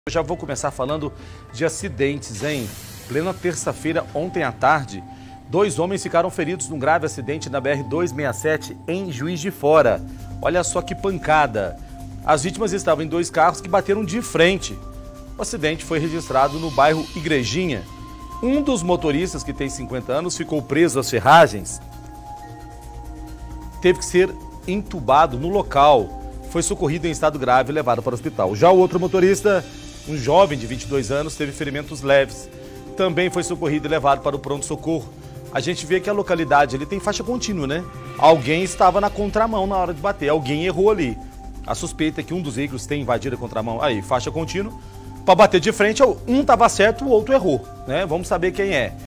Eu já vou começar falando de acidentes, hein? Plena terça-feira, ontem à tarde, 2 homens ficaram feridos num grave acidente na BR-267 em Juiz de Fora. Olha só que pancada. As vítimas estavam em 2 carros que bateram de frente. O acidente foi registrado no bairro Igrejinha. Um dos motoristas, que tem 50 anos, ficou preso às ferragens. Teve que ser entubado no local. Foi socorrido em estado grave e levado para o hospital. Já o outro motorista, um jovem de 22 anos, teve ferimentos leves. Também foi socorrido e levado para o pronto-socorro. A gente vê que a localidade ali tem faixa contínua, né? Alguém estava na contramão na hora de bater, alguém errou ali. A suspeita é que um dos veículos tenha invadido a contramão. Aí, faixa contínua. Para bater de frente, um estava certo, o outro errou, né? Vamos saber quem é.